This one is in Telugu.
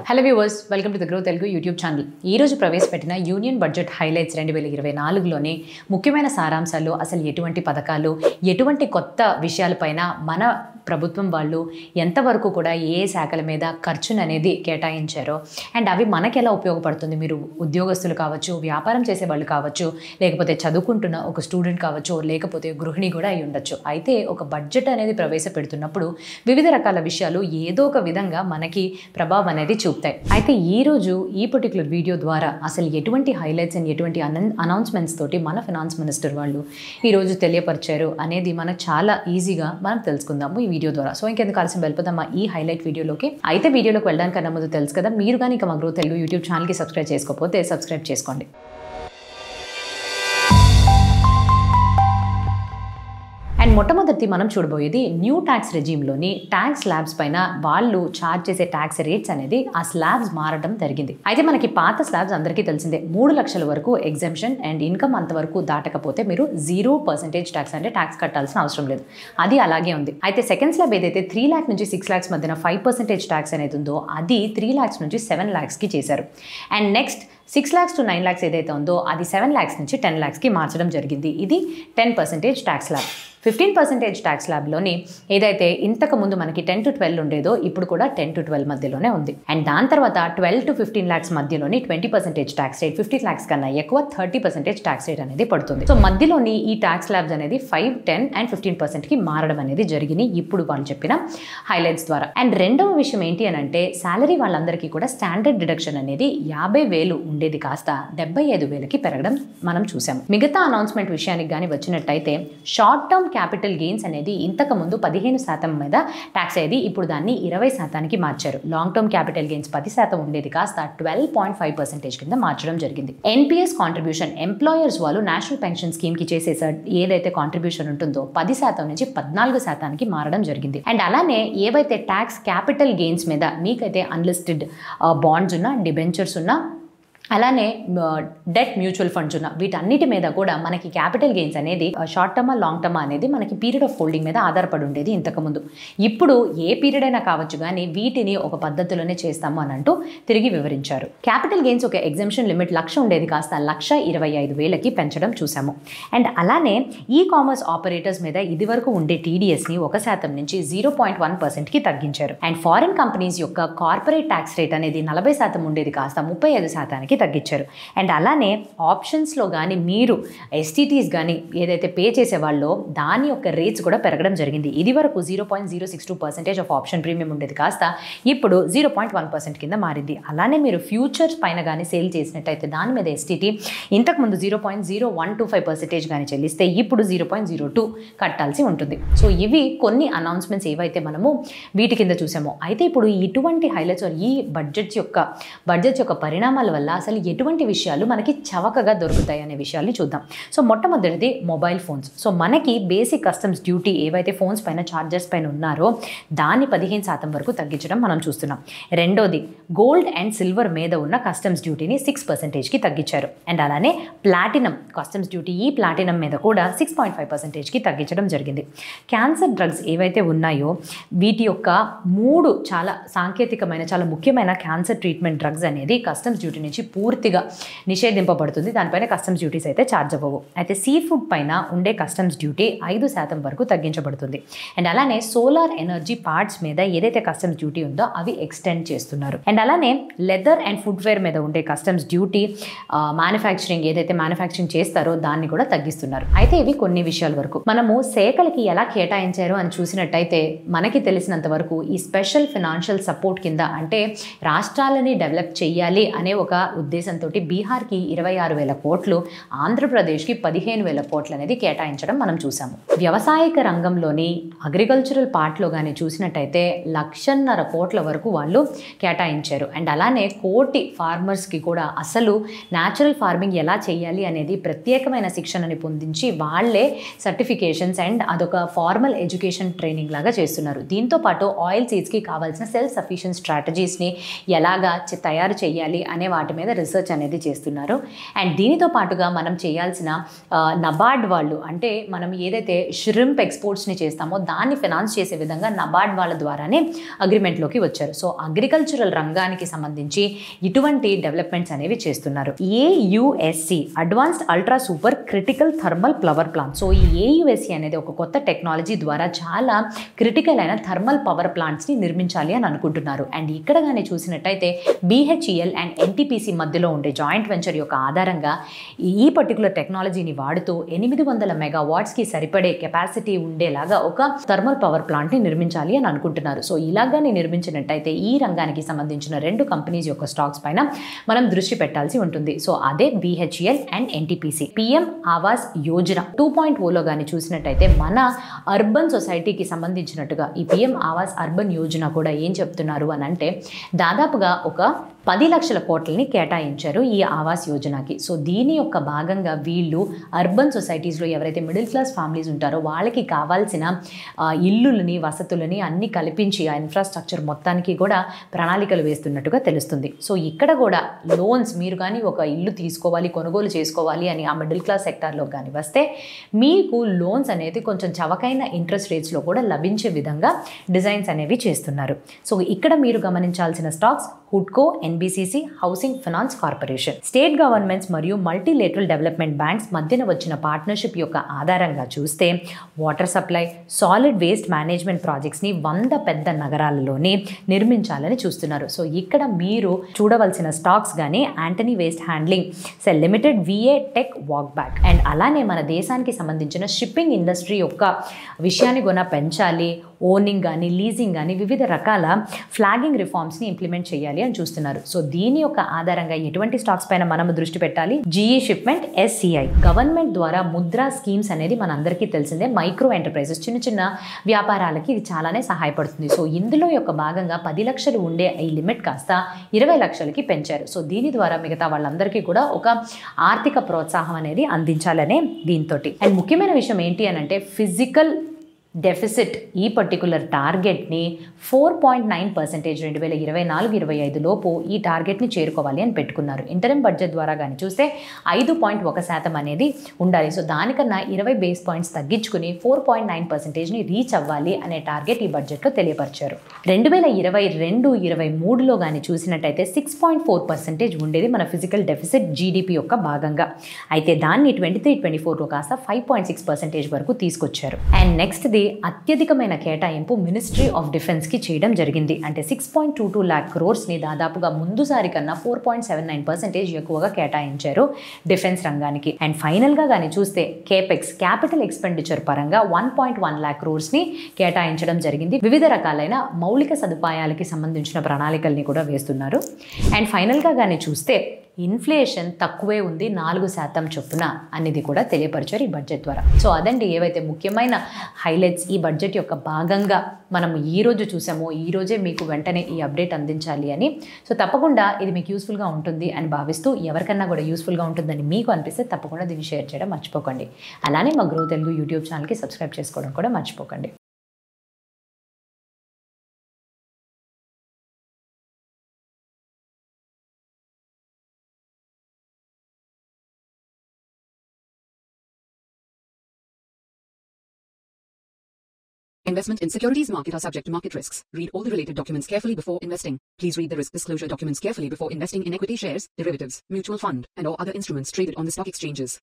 Hello viewers, welcome to the Groww Telugu YouTube channel. ఈరోజు ప్రవేశపెట్టిన యూనియన్ బడ్జెట్ హైలైట్స్ 2024లోని ముఖ్యమైన సారాంశాలు, అసలు ఎటువంటి పథకాలు, ఎటువంటి కొత్త విషయాలపైన మన ప్రభుత్వం వాళ్ళు ఎంతవరకు కూడా ఏ శాఖల మీద ఖర్చును అనేది కేటాయించారో అండ్ అవి మనకి ఎలా ఉపయోగపడుతుంది, మీరు ఉద్యోగస్తులు కావచ్చు, వ్యాపారం చేసే వాళ్ళు కావచ్చు, లేకపోతే చదువుకుంటున్న ఒక స్టూడెంట్ కావచ్చు, లేకపోతే గృహిణి కూడా అయి ఉండొచ్చు. అయితే ఒక బడ్జెట్ అనేది ప్రవేశపెడుతున్నప్పుడు వివిధ రకాల విషయాలు ఏదో ఒక విధంగా మనకి ప్రభావం అనేది చూపుతాయి. అయితే ఈరోజు ఈ పర్టికులర్ వీడియో ద్వారా అసలు ఎటువంటి హైలైట్స్ అండ్ ఎటువంటి అనౌన్స్మెంట్స్ తోటి మన ఫినాన్స్ మినిస్టర్ వాళ్ళు ఈరోజు తెలియపరిచారు అనేది మనకు చాలా ఈజీగా మనం తెలుసుకుందాము ఈ వీడియో ద్వారా. సో ఇంకెందుకు ఆలస్యం, వెళ్ళిపోదామా ఈ హైలైట్ వీడియోలోకి. అయితే వీడియోలోకి వెళ్ళడానికన్నా ముందు తెలుసు కదా, మీరు కానీ ఇక మా గ్రో తెలుగు యూట్యూబ్ ఛానల్కి సబ్స్క్రైబ్ చేసుకోకపోతే సబ్స్క్రైబ్ చేసుకోండి. అండ్ మొట్టమొదటి మనం చూడబోయేది న్యూ ట్యాక్స్ రెజీమ్లోని ట్యాక్స్ స్లాబ్స్ పైన వాళ్ళు ఛార్జ్ చేసే ట్యాక్స్ రేట్స్ అనేది ఆ స్లాబ్స్ మారడం జరిగింది. అయితే మనకి పాత స్లాబ్స్ అందరికీ తెలిసిందే, 3 లక్షల వరకు ఎగ్జంప్షన్ అండ్ ఇన్కమ్ అంతవరకు దాటకపోతే మీరు 0% ట్యాక్స్ అంటే ట్యాక్స్ కట్టాల్సిన అవసరం లేదు, అది అలాగే ఉంది. అయితే సెకండ్ స్లాబ్ ఏదైతే 3 lakhs నుంచి 6 lakhs మధ్యన 5% ట్యాక్స్ అనేది ఉందో అది 3 lakhs నుంచి 7 lakhsకి చేశారు. And next 6 lakhs to 9 lakhs ఏదైతే ఉందో అది 7 lakhs నుంచి 10 lakhsకి మార్చడం జరిగింది. ఇది 10% ట్యాక్స్ స్లాబ్. 15% ట్యాక్స్ స్లాబ్లోని ఏదైతే ఇంతకు ముందు మనకి 10 to 12 ఉండేదో ఇప్పుడు కూడా 10 to 12 మధ్యలోనే ఉంది. అండ్ దాని తర్వాత 12 to 15 lakhs మధ్యలోని 20% ట్యాక్స్ రేట్, 50 lakhs కన్నా ఎక్కువ 30% ట్యాక్స్ రేట్ అనేది పడుతుంది. సో మధ్యలోని ఈ ట్యాక్స్ స్లాబ్స్ అనేది 5, 10 and 15%కి మారడం అనేది జరిగింది ఇప్పుడు వాళ్ళు చెప్పిన హైలైట్స్ ద్వారా. అండ్ రెండవ విషయం ఏంటి అని అంటే, శాలరీ వాళ్ళందరికీ కూడా స్టాండర్డ్ డిడక్షన్ అనేది 50,000 ఉండేది కాస్త 75,000కి పెరగడం మనం చూసాము. మిగతా అనౌన్స్మెంట్ విషయానికి కానీ వచ్చినట్టయితే షార్ట్ టర్మ్ క్యాపిటల్ గెయిన్స్ అనేది ఇంతకు ముందు 15% మీద ట్యాక్స్ అయ్యేది, ఇప్పుడు దాన్ని 20%కి మార్చారు. లాంగ్ టర్మ్ క్యాపిటల్ గెయిన్స్ 10% ఉండేది కాస్త 12.5% కింద మార్చడం జరిగింది. ఎన్పిఎస్ కాంట్రిబ్యూషన్ ఎంప్లాయర్స్ వాళ్ళు నేషనల్ పెన్షన్ స్కీమ్ కి చేసే ఏదైతే కాంట్రిబ్యూషన్ ఉంటుందో 10% నుంచి 14%కి మారడం జరిగింది. అండ్ అలానే ఏవైతే ట్యాక్స్ క్యాపిటల్ గెయిన్స్ మీద మీకైతే అన్లిస్టెడ్ బాండ్స్ ఉన్నా, డిబెంచర్స్ ఉన్నా, అలానే డెట్ మ్యూచువల్ ఫండ్స్ ఉన్న వీటన్నిటి మీద కూడా మనకి క్యాపిటల్ గెయిన్స్ అనేది షార్ట్ టర్మా లాంగ్ టర్మా అనేది మనకి పీరియడ్ ఆఫ్ హోల్డింగ్ మీద ఆధారపడి ఉండేది ఇంతకుముందు. ఇప్పుడు ఏ పీరియడ్ అయినా కావచ్చు కానీ వీటిని ఒక పద్ధతిలోనే చేస్తాము అని అంటూ తిరిగి వివరించారు. క్యాపిటల్ గెయిన్స్ ఒక ఎగ్జంప్షన్ లిమిట్ 1,00,000 ఉండేది కాస్త 1,25,000కి పెంచడం చూసాము. అండ్ అలానే ఈ కామర్స్ ఆపరేటర్స్ మీద ఇదివరకు ఉండే టీడీఎస్ని 1% నుంచి 0.1%కి తగ్గించారు. అండ్ ఫారిన్ కంపెనీస్ యొక్క కార్పొరేట్ ట్యాక్స్ రేట్ అనేది 40% ఉండేది కాస్త 35%కి తగ్గించారు. అండ్ అలానే ఆప్షన్స్లో కానీ మీరు ఎస్టీటీస్ కానీ ఏదైతే పే చేసేవాళ్ళో దాని యొక్క రేట్స్ కూడా పెరగడం జరిగింది. ఇది వరకు 0.062% ఆఫ్ ఆప్షన్ ప్రీమియం ఉండేది కాస్త ఇప్పుడు 0.1% కింద మారింది. అలానే మీరు ఫ్యూచర్స్ పైన కానీ సేల్ చేసినట్టయితే దాని మీద ఎస్టీటీ ఇంతకుముందు 0.0125% కానీ చెల్లిస్తే ఇప్పుడు 0.02 కట్టాల్సి ఉంటుంది. సో ఇవి కొన్ని అనౌన్స్మెంట్స్ ఏవైతే మనము వీటి కింద చూసామో. అయితే ఇప్పుడు ఇటువంటి హైలైట్స్ ఈ బడ్జెట్స్ యొక్క పరిణామాల వల్ల అసలు ఎటువంటి విషయాలు మనకి చవకగా దొరుకుతాయి అనే విషయాల్ని చూద్దాం. సో మొట్టమొదటిది మొబైల్ ఫోన్స్. సో మనకి బేసిక్ కస్టమ్స్ డ్యూటీ ఏవైతే ఫోన్స్ పైన చార్జర్స్ పైన ఉన్నారో దాన్ని 15% వరకు తగ్గించడం మనం చూస్తున్నాం. రెండోది గోల్డ్ అండ్ సిల్వర్ మీద ఉన్న కస్టమ్స్ డ్యూటీని 6%కి తగ్గించారు. అండ్ అలానే ప్లాటినం కస్టమ్స్ డ్యూటీ ఈ ప్లాటినం మీద కూడా 6.5%కి తగ్గించడం జరిగింది. క్యాన్సర్ డ్రగ్స్ ఏవైతే ఉన్నాయో వీటి యొక్క 3 చాలా సాంకేతికమైన చాలా ముఖ్యమైన క్యాన్సర్ ట్రీట్మెంట్ డ్రగ్స్ అనేది కస్టమ్స్ డ్యూటీ నుంచి పూర్తిగా నిషేధింపబడుతుంది. దానిపైన కస్టమ్స్ డ్యూటీస్ అయితే ఛార్జ్ అవ్వవు. అయితే సీ ఫుడ్ పైన ఉండే కస్టమ్స్ డ్యూటీ 5% వరకు తగ్గించబడుతుంది. అండ్ అలానే సోలార్ ఎనర్జీ పార్ట్స్ మీద ఏదైతే కస్టమ్స్ డ్యూటీ ఉందో అవి ఎక్స్టెండ్ చేస్తున్నారు. అండ్ అలానే లెదర్ అండ్ ఫుట్వేర్ మీద ఉండే కస్టమ్స్ డ్యూటీ మ్యానుఫ్యాక్చరింగ్ ఏదైతే మ్యానుఫ్యాక్చరింగ్ చేస్తారో దాన్ని కూడా తగ్గిస్తున్నారు. అయితే ఇవి కొన్ని విషయాల వరకు. మనము శాఖలకి ఎలా కేటాయించారు అని చూసినట్టయితే మనకి తెలిసినంత వరకు ఈ స్పెషల్ ఫినాన్షియల్ సపోర్ట్ కింద అంటే రాష్ట్రాలని డెవలప్ చేయాలి అనే ఒక ఉద్దేశంతో బీహార్కి 26,000 కోట్లు, ఆంధ్రప్రదేశ్కి 15,000 కోట్లు అనేది కేటాయించడం మనం చూసాము. వ్యవసాయక రంగంలోని అగ్రికల్చరల్ పార్ట్లో కానీ చూసినట్టయితే 1,50,000 కోట్ల వరకు వాళ్ళు కేటాయించారు. అండ్ అలానే 1 కోటి ఫార్మర్స్కి కూడా అసలు న్యాచురల్ ఫార్మింగ్ ఎలా చేయాలి అనేది ప్రత్యేకమైన శిక్షణని పొందించి వాళ్ళే సర్టిఫికేషన్స్ అండ్ అదొక ఫార్మల్ ఎడ్యుకేషన్ ట్రైనింగ్ లాగా చేస్తున్నారు. దీంతో పాటు ఆయిల్ సీడ్స్కి కావాల్సిన సెల్ఫ్ సఫిషియెంట్ స్ట్రాటజీస్ని ఎలాగా తయారు చేయాలి అనే వాటి మీద మీద రీసెర్చ్ అనేది చేస్తున్నారు. అండ్ దీనితో పాటుగా మనం చేయాల్సిన నబార్డ్ వాళ్ళు, అంటే మనం ఏదైతే షిరింప్ ఎక్స్పోర్ట్స్ని చేస్తామో దాన్ని ఫైనాన్స్ చేసే విధంగా నబార్డ్ వాళ్ళ ద్వారానే అగ్రిమెంట్లోకి వచ్చారు. సో అగ్రికల్చరల్ రంగానికి సంబంధించి ఇటువంటి డెవలప్మెంట్స్ అనేవి చేస్తున్నారు. AUSC advanced ultra super critical thermal power plant. So ఈ AUSC అనేది ఒక కొత్త టెక్నాలజీ ద్వారా చాలా క్రిటికల్ అయిన థర్మల్ పవర్ ప్లాంట్స్ని నిర్మించాలి అని అనుకుంటున్నారు. అండ్ ఇక్కడ కానీ చూసినట్టయితే BHEL అండ్ NTPC మధ్యలో ఉండే జాయింట్ వెంచర్ యొక్క ఆధారంగా ఈ పర్టికులర్ టెక్నాలజీని వాడుతూ 800 మెగావాట్స్కి సరిపడే కెపాసిటీ ఉండేలాగా ఒక థర్మల్ పవర్ ప్లాంట్ని నిర్మించాలి అని అనుకుంటున్నారు. సో ఇలాగానే నిర్మించినట్టయితే ఈ రంగానికి సంబంధించిన 2 కంపెనీస్ యొక్క స్టాక్స్ పైన మనం దృష్టి పెట్టాల్సి ఉంటుంది. సో అదే BHEL and NTPC. PM Awas Yojana 2.0లో కానీ చూసినట్టయితే మన అర్బన్ సొసైటీకి సంబంధించినట్టుగా ఈ PM ఆవాస్ అర్బన్ యోజన కూడా ఏం చెప్తున్నారు అని అంటే దాదాపుగా ఒక 10 లక్షల కోట్లని కేటాయించారు ఈ ఆవాస్ యోజనకి. సో దీని యొక్క భాగంగా వీళ్ళు అర్బన్ సొసైటీస్లో ఎవరైతే మిడిల్ క్లాస్ ఫ్యామిలీస్ ఉంటారో వాళ్ళకి కావాల్సిన ఇల్లులని వసతులని అన్ని కల్పించి ఆ ఇన్ఫ్రాస్ట్రక్చర్ మొత్తానికి కూడా ప్రణాళికలు వేస్తున్నట్టుగా తెలుస్తుంది. సో ఇక్కడ కూడా లోన్స్ మీరు కానీ ఒక ఇల్లు తీసుకోవాలి, కొనుగోలు చేసుకోవాలి అని ఆ మిడిల్ క్లాస్ సెక్టార్లో కానీ వస్తే మీకు లోన్స్ అనేది కొంచెం చవకైన ఇంట్రెస్ట్ రేట్స్లో కూడా లభించే విధంగా డిజైన్స్ అనేవి చేస్తున్నారు. సో ఇక్కడ మీరు గమనించాల్సిన స్టాక్స్ హుడ్కో, NBCC, housing finance corporation. State governments మరియు మల్టీలేటరల్ డెవలప్మెంట్ బ్యాంక్స్ మధ్యన వచ్చిన పార్ట్నర్షిప్ యొక్క ఆధారంగా చూస్తే water supply, solid waste management ప్రాజెక్ట్స్ని 100 పెద్ద నగరాలలోనే నిర్మించాలని చూస్తున్నారు. సో ఇక్కడ మీరు చూడవలసిన స్టాక్స్ కానీ Antony waste handling cell limited, VA tech Wabag. And అలానే మన దేశానికి సంబంధించిన షిప్పింగ్ ఇండస్ట్రీ యొక్క విషయాన్ని కూడా పెంచాలి, ఓనింగ్ కానీ లీజింగ్ కానీ వివిధ రకాల ఫ్లాగింగ్ రిఫార్మ్స్ని ఇంప్లిమెంట్ చేయాలి అని చూస్తున్నారు. సో దీని యొక్క ఆధారంగా ఎటువంటి స్టాక్స్ పైన మనం దృష్టి పెట్టాలి? GE shipment, SCI. గవర్నమెంట్ ద్వారా ముద్రా స్కీమ్స్ అనేది మనందరికీ తెలిసిందే. మైక్రో ఎంటర్ప్రైజెస్, చిన్న చిన్న వ్యాపారాలకి ఇది చాలానే సహాయపడుతుంది. సో ఇందులో యొక్క భాగంగా 10 లక్షలు ఉండే ఈ లిమిట్ కాస్త 20 లక్షలకి పెంచారు. సో దీని ద్వారా మిగతా వాళ్ళందరికీ కూడా ఒక ఆర్థిక ప్రోత్సాహం అనేది అందించాలనే దీంతో. అండ్ ముఖ్యమైన విషయం ఏంటి అని అంటే ఫిజికల్ డెఫిసిట్ ఈ పర్టికులర్ టార్గెట్ని 4.9% 2024-25 లోపు ఈ టార్గెట్ని చేరుకోవాలి అని పెట్టుకున్నారు. ఇంటరిమ్ బడ్జెట్ ద్వారా కానీ చూస్తే 5.1% అనేది ఉండాలి. సో దానికన్నా 20 బేస్ పాయింట్స్ తగ్గించుకుని 4.9%ని రీచ్ అవ్వాలి అనే టార్గెట్ ఈ బడ్జెట్లో తెలియపరిచారు. 2022-23లో కానీ చూసినట్టయితే 6.4% ఉండేది మన ఫిజికల్ డెఫిసిట్ GDP యొక్క భాగంగా. అయితే దాన్ని 23-24లో కాస్త 5.6% వరకు తీసుకొచ్చారు. అండ్ నెక్స్ట్ అత్యధికమైన కేటాయింపు మినిస్ట్రీ ఆఫ్ డిఫెన్స్కి చేయడం జరిగింది. అంటే 6.22 lakh crores-ని దాదాపుగా ముందుసారి కన్నా 4.79% ఎక్కువగా కేటాయించారు డిఫెన్స్ రంగానికి. అండ్ ఫైనల్గా కానీ చూస్తే కేపెక్స్ క్యాపిటల్ ఎక్స్పెండిచర్ పరంగా 1.1 lakh crores-ని కేటాయించడం జరిగింది. వివిధ రకాలైన మౌలిక సదుపాయాలకి సంబంధించిన ప్రణాళికల్ని కూడా వేస్తున్నారు. అండ్ ఫైనల్గా కానీ చూస్తే ఇన్ఫ్లేషన్ తక్కువే ఉంది, 4% చొప్పున అనేది కూడా తెలియపరిచారు ఈ బడ్జెట్ ద్వారా. సో అదండి ఏవైతే ముఖ్యమైన హైలైట్స్ ఈ బడ్జెట్ యొక్క భాగంగా మనం ఈరోజు చూసామో ఈ రోజే మీకు వెంటనే ఈ అప్డేట్ అందించాలి అని. సో తప్పకుండా ఇది మీకు యూస్ఫుల్గా ఉంటుంది అని భావిస్తూ ఎవరికన్నా కూడా యూస్ఫుల్గా ఉంటుందని మీకు అనిపిస్తే తప్పకుండా దీన్ని షేర్ చేయడం మర్చిపోకండి. అలానే మా గ్రో తెలుగు యూట్యూబ్ ఛానల్కి సబ్స్క్రైబ్ చేసుకోవడం కూడా మర్చిపోకండి. Investment in securities market are subject to market risks. Read all the related documents carefully before investing. Please read the risk disclosure documents carefully before investing in equity shares, derivatives, mutual fund, and or other instruments traded on the stock exchanges.